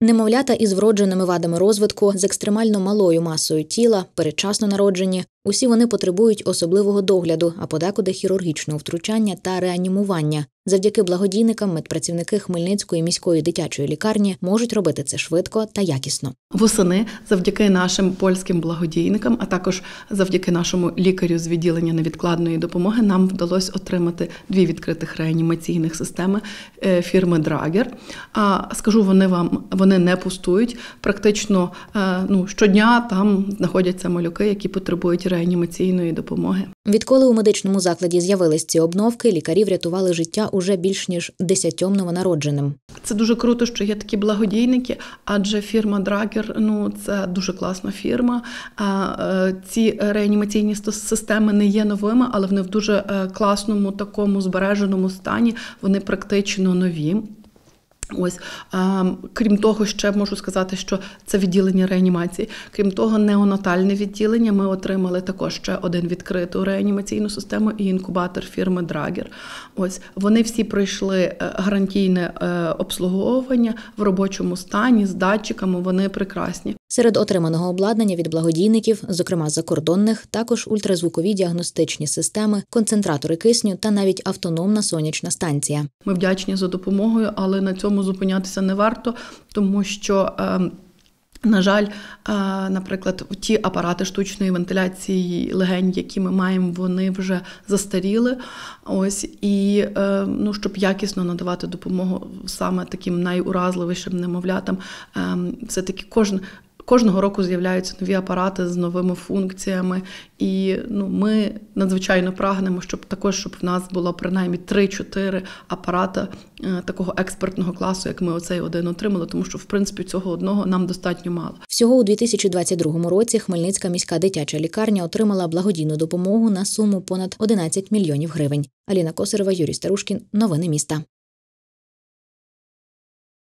Немовлята із вродженими вадами розвитку, з екстремально малою масою тіла, передчасно народжені – усі вони потребують особливого догляду, а подекуди хірургічного втручання та реанімування. Завдяки благодійникам медпрацівники Хмельницької міської дитячої лікарні можуть робити це швидко та якісно. Восени завдяки нашим польським благодійникам, а також завдяки нашому лікарю з відділення невідкладної допомоги нам вдалося отримати 2 відкритих реанімаційних системи фірми Драгер. Скажу вони не пустують. Практично щодня там знаходяться малюки, які потребують реанімаційної допомоги. Відколи у медичному закладі з'явились ці обновки, лікарі врятували життя уже більш ніж 10 новонародженим. Це дуже круто, що є такі благодійники, адже фірма Драгер, це дуже класна фірма. Ці реанімаційні системи не є новими, але вони в дуже класному, такому збереженому стані, вони практично нові. Крім того, ще можу сказати, що це відділення реанімації. Крім того, неонатальне відділення ми отримали також ще один відкриту реанімаційну систему і інкубатор фірми Драгер. Вони всі пройшли гарантійне обслуговування в робочому стані, з датчиками, вони прекрасні. Серед отриманого обладнання від благодійників, зокрема закордонних, також ультразвукові діагностичні системи, концентратори кисню та навіть автономна сонячна станція. Ми вдячні за допомогою, але на цьому зупинятися не варто, тому що, на жаль, наприклад, ті апарати штучної вентиляції легень, які ми маємо, вони вже застаріли. І щоб якісно надавати допомогу саме таким найуразливішим немовлятам, все-таки кожного року з'являються нові апарати з новими функціями, і ми надзвичайно прагнемо, щоб в нас було принаймні 3-4 апарати такого експертного класу, як ми оцей один отримали, тому що, в принципі, цього одного нам достатньо мало. Всього у 2022 році Хмельницька міська дитяча лікарня отримала благодійну допомогу на суму понад 11 мільйонів гривень. Аліна Косарева, Юрій Старушкін. Новини міста.